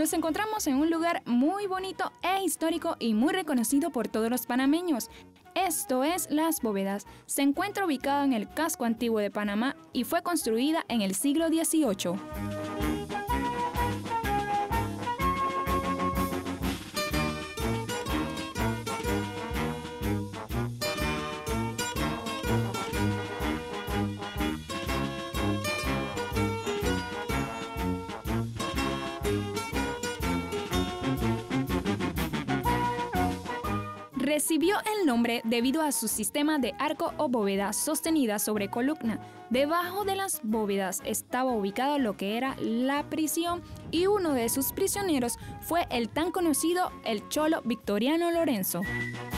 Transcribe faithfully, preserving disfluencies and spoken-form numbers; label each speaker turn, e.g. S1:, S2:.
S1: Nos encontramos en un lugar muy bonito e histórico y muy reconocido por todos los panameños. Esto es Las Bóvedas. Se encuentra ubicado en el casco antiguo de Panamá y fue construida en el siglo dieciocho. Recibió el nombre debido a su sistema de arco o bóveda sostenida sobre columna. Debajo de las bóvedas estaba ubicado lo que era la prisión y uno de sus prisioneros fue el tan conocido el Cholo Victoriano Lorenzo.